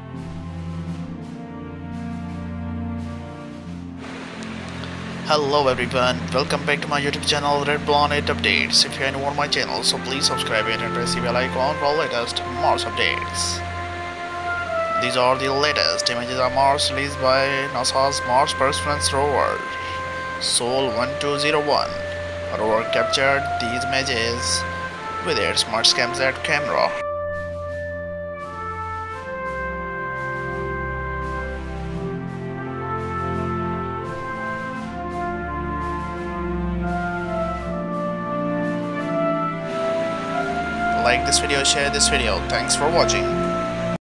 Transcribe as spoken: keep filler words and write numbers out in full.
Hello everyone, welcome back to my YouTube channel Red Planet Updates. If you are new on my channel, so please subscribe it and press the bell icon for latest Mars updates. These are the latest images of Mars released by NASA's Mars Perseverance Rover. Sol one two zero one rover captured these images with its Mars CamSat camera. Like this video, share this video. Thanks for watching.